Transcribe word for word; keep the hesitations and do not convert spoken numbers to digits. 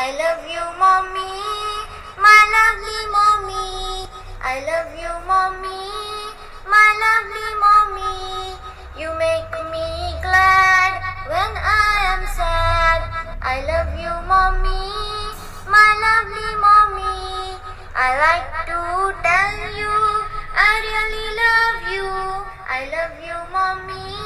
I love you, mommy, my lovely mommy. I love you, mommy, my lovely mommy. You make me glad when I am sad. I love you, mommy, my lovely mommy. I like to tell you I really love you. I love you, mommy,